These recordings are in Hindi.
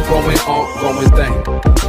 going ongoing thing.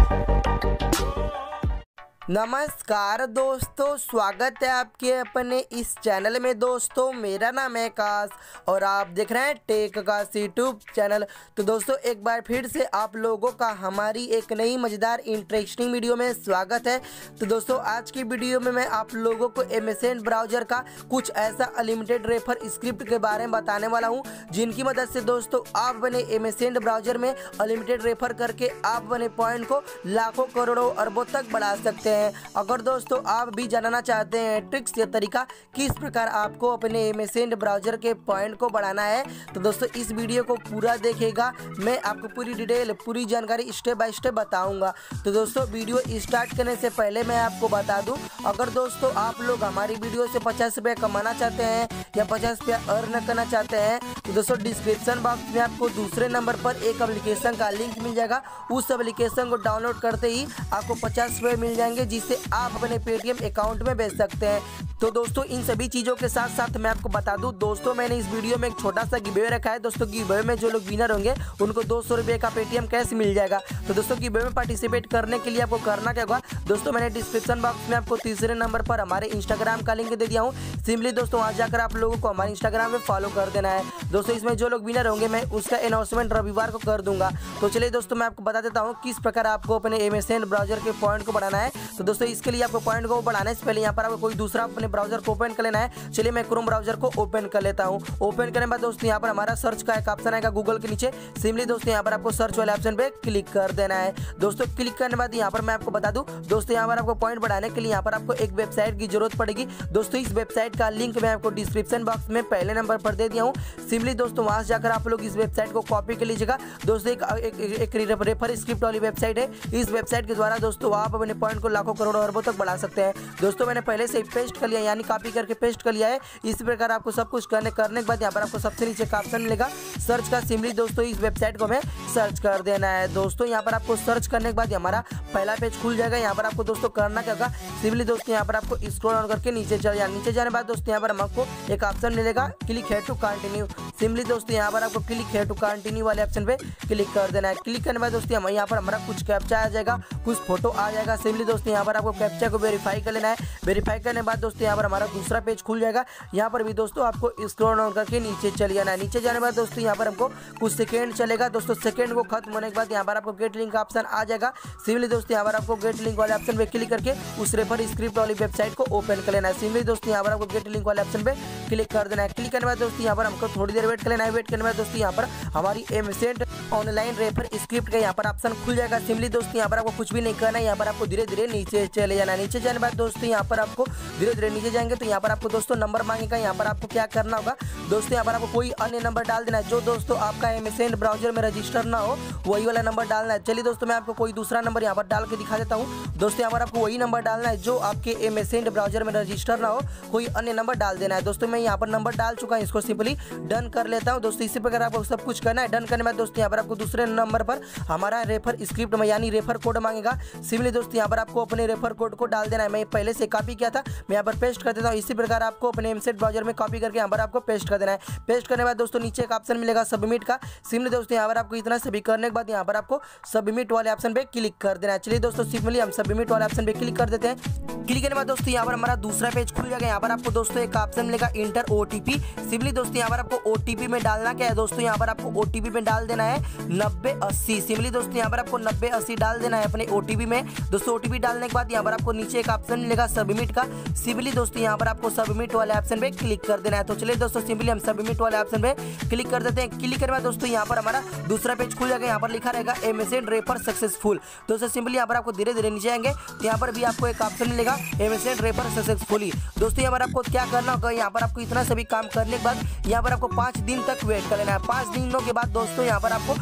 नमस्कार दोस्तों, स्वागत है आपके अपने इस चैनल में। दोस्तों मेरा नाम है आकाश और आप देख रहे हैं टेक आकाश यूट्यूब चैनल। तो दोस्तों एक बार फिर से आप लोगों का हमारी एक नई मज़ेदार इंटरेस्टिंग वीडियो में स्वागत है। तो दोस्तों आज की वीडियो में मैं आप लोगों को MSN ब्राउज़र का कुछ ऐसा अनलिमिटेड रेफर स्क्रिप्ट के बारे में बताने वाला हूँ जिनकी मदद से दोस्तों आप बने MSN ब्राउज़र में अनलिमिटेड रेफर करके आप बने पॉइंट को लाखों करोड़ों अरबों तक बढ़ा सकते हैं। अगर दोस्तों आप भी जानना चाहते हैं ट्रिक्स या तरीका किस प्रकार आपको अपने MSN ब्राउज़र के पॉइंट को बढ़ाना है, तो दोस्तों इस वीडियो को पूरा देखिएगा। मैं आपको पूरी डिटेल पूरी जानकारी स्टेप बाय स्टेप बताऊंगा। तो दोस्तों वीडियो स्टार्ट करने से पहले मैं आपको बता दूं, अगर दोस्तों आप लोग हमारी वीडियो से 50 रुपये कमाना चाहते हैं या 50 रुपया अर्न करना चाहते हैं तो दोस्तों डिस्क्रिप्शन बॉक्स में आपको दूसरे नंबर पर एक एप्लीकेशन का लिंक मिल जाएगा। उस एप्लीकेशन को डाउनलोड करते ही आपको 50 रुपये मिल जाएंगे जिससे आप अपने पेटीएम अकाउंट में भेज सकते हैं। तो दोस्तों इन सभी चीज़ों के साथ साथ मैं आपको बता दूं दोस्तों, मैंने इस वीडियो में एक छोटा सा गिव अवे रखा है। दोस्तों गिव अवे में जो लोग विनर होंगे उनको 200 रुपये का पेटीएम कैश मिल जाएगा। तो दोस्तों गिव अवे में पार्टिसिपेट करने के लिए आपको करना क्या होगा, दोस्तों मैंने डिस्क्रिप्शन बॉक्स में आपको तीसरे नंबर पर हमारे इंस्टाग्राम का लिंक दे दिया हूँ। सिंपली दोस्तों वहाँ जाकर आप लोगों को हमारे इंस्टाग्राम में फॉलो कर देना है। दोस्तों इसमें जो लोग विनर होंगे मैं उसका अनाउंसमेंट रविवार को कर दूंगा। तो चलिए दोस्तों मैं आपको बता देता हूँ किस प्रकार आपको अपने MSN ब्राउज़र के पॉइंट को बढ़ाना है। तो दोस्तों इसके लिए आपको पॉइंट को बढ़ाने से पहले यहाँ पर आपको कोई दूसरा अपने ब्राउज़र को ओपन कर लेना है। चलिए मैं क्रोम ब्राउज़र को ओपन कर लेता हूँ। ओपन करने के बाद दोस्तों यहाँ पर हमारा सर्च का एक ऑप्शन आएगा गूगल के नीचे। सिंपली दोस्तों यहाँ पर आपको सर्च वाले ऑप्शन पे क्लिक कर देना है। दोस्तों क्लिक करने के बाद यहाँ पर मैं आपको बता दूँ दोस्तों यहाँ पर आपको पॉइंट बढ़ाने के लिए यहाँ पर आपको एक वेबसाइट की जरूरत पड़ेगी। दोस्तों इस वेबसाइट का लिंक मैं आपको डिस्क्रिप्शन बॉक्स में पहले नंबर पर दे दिया हूँ। सिंपली दोस्तों वहाँ से जाकर आप लोग इस वेबसाइट को कॉपी कर लीजिएगा। दोस्तों एक रेफर स्क्रिप्ट वाली वेबसाइट है। इस वेबसाइट के द्वारा दोस्तों आप अपने पॉइंट को लाखों करोड़ों अरबों तक बढ़ा सकते हैं। दोस्तों मैंने पहले से ही पेस्ट कर लिया यानी कॉपी करके पेस्ट कर लिया है। इसी प्रकार आपको सब कुछ करने के बाद यहाँ पर आपको सबसे नीचे का ऑप्शन मिलेगा सर्च का। सिंपली दोस्तों इस वेबसाइट को हमें सर्च कर देना है। दोस्तों यहाँ पर आपको सर्च करने के बाद हमारा पहला पेज खुल जाएगा। यहाँ पर आपको दोस्तों करना क्या होगा, सिंपली दोस्तों यहाँ पर आपको स्क्रॉल डाउन करके नीचे चल जाना। नीचे जाने के बाद दोस्तों यहाँ पर हमको एक ऑप्शन मिलेगा click here to continue. Simply दोस्तों यहाँ पर आपको क्लिक हेयर टू कंटिन्यू वाले ऑप्शन पे क्लिक कर देना है। क्लिक करने के बाद दोस्तों हम यहाँ पर हमारा कुछ कैप्चा आ जाएगा, कुछ फोटो आ जाएगा। सिंपली दोस्तों यहाँ पर आपको कैप्चा को वेरीफाई कर लेना है। वेरीफाई करने के बाद दोस्तों यहाँ पर हमारा दूसरा पेज खुल जाएगा। यहाँ पर भी दोस्तों आपको स्क्रॉल डाउन करके नीचे चले जाना है। नीचे जाने के बाद दोस्तों यहाँ पर हमको कुछ सेकंड चलेगा। दोस्तों सेकंड को खत्म होने के बाद यहाँ पर आपको गेट लिंक का ऑप्शन आ जाएगा। सिंपली दोस्तों यहाँ पर आपको गेट लिंक वाले ऑप्शन पे क्लिक करके उस रेफर स्क्रिप्ट वाली वेबसाइट को ओपन कर लेना है। सिंपली दोस्तों यहाँ पर आपको गेट लिंक वाले ऑप्शन पे क्लिक कर देना है। क्लिक करने के बाद दोस्तों यहाँ पर हमको थोड़ी देर वेट कर लेना है। वेट करने के बाद दोस्तों यहाँ पर हमारी MSN ऑनलाइन रेफर स्क्रिप्ट का यहाँ पर ऑप्शन खुल जाएगा। सिंपली दोस्तों यहाँ पर आपको कुछ भी नहीं करना है। यहाँ पर आपको धीरे धीरे नीचे चले जाना है। नीचे जाने के बाद दोस्तों यहाँ पर आपको धीरे धीरे नीचे जाएंगे तो यहाँ पर आपको दोस्तों नंबर मांगेगा। यहाँ पर आपको क्या करना होगा दोस्तों, यहाँ पर आपको कोई अन्य नंबर डाल देना है जो दोस्तों आपका MSN ब्राउज़र में रजिस्टर ना हो, वही वाला नंबर डालना है। चलिए दोस्तों मैं आपको कोई दूसरा नंबर यहाँ पर डाल के दिखा देता हूँ। दोस्तों यहाँ पर आपको वही नंबर डालना है जो आपके MSN ब्राउज़र में रजिस्टर ना हो, कोई अन्य नंबर डाल देना है। दोस्तों मैं यहाँ पर नंबर डाल चुका हूँ, इसको सिंपली डन कर लेता हूँ। दोस्तों इसी प्रकार आपको सब कुछ करना है। डन करने में दोस्तों यहाँ पर आपको दूसरे नंबर पर हमारा रेफर स्क्रिप्ट में यानी रेफर कोड मांगेगा। सिंपली दोस्तों यहाँ पर आपको अपने रेफर कोड को डाल देना है। मैं पहले से कॉपी किया था, मैं यहाँ पर पेस्ट कर देता हूँ। इसी प्रकार आपको अपने MSN ब्राउज़र में कॉपी करके यहाँ पर आपको पेस्ट कर देना है। पेस्ट करने के बाद दोस्तों नीचे एक ऑप्शन मिलेगा सबमिट का। सिंपली दोस्तों यहाँ पर आपको इतना सभी करने के बाद यहाँ पर आपको सबमिट वाले ऑप्शन पे क्लिक कर देना है। चलिए दोस्तों सिंपली हम सबमिट वाले ऑप्शन पे क्लिक कर देते हैं। क्लिक करने के बाद दोस्तों यहाँ पर हमारा दूसरा पेज खुल जाएगा। यहाँ पर आपको दोस्तों एक ऑप्शन मिलेगा इंटर OTP। सिंपली दोस्तों यहाँ पर आपको OTP में डालना क्या है दोस्तों, यहाँ पर आपको OTP में डाल देना है 9080। सिंपली दोस्तों यहाँ पर आपको 9080 डाल देना है अपने OTP में। दोस्तों OTP डालने के बाद यहाँ पर आपको नीचे एक ऑप्शन मिलेगा सबमिट का। सिंपली दोस्तों यहाँ पर आपको सबमिट वाले ऑप्शन पे क्लिक कर देना है। तो चलिए दोस्तों सिंपली हम सबमिट वाले ऑप्शन पे क्लिक कर देते हैं। क्लिक करने के बाद दोस्तों यहाँ पर हमारा दूसरा पेज खुल जाएगा। यहाँ पर लिखा रहेगा MSN रेफर सक्सेसफुल। दोस्तों सिंपली यहाँ पर आपको धीरे धीरे नीचे आएंगे तो यहाँ पर भी आपको एक ऑप्शन मिलेगा MSN रेफर सक्सेसफुली। दोस्तों यहाँ पर आपको क्या करना होगा, यहाँ पर आपको इतना सभी काम करने के बाद यहाँ पर आपको 5 दिन तक वेट कर लेना है। 5 दिनों के बाद दोस्तों यहाँ पर आपको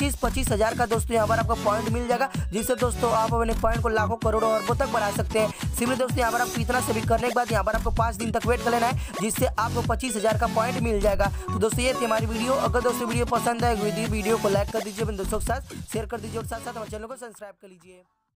25 हज़ार का दोस्तों यहाँ पर आपको पॉइंट मिल जाएगा, जिससे दोस्तों आप अपने पॉइंट को लाखों करोड़ों अरबों तक बढ़ा सकते हैं। सिंपली दोस्तों यहाँ पर आपको इतना सभी करने के बाद यहाँ पर आपको 5 दिन तक वेट कर लेना है, जिससे आपको 25,000 का पॉइंट मिल जाएगा। तो दोस्तों ये थी हमारी वीडियो। अगर दोस्तों वीडियो पसंद आए वीडियो को लाइक कर दीजिए, अपने दोस्तों के साथ शेयर कर दीजिए और साथ साथ हमारे चैनल को सब्सक्राइब कर लीजिए।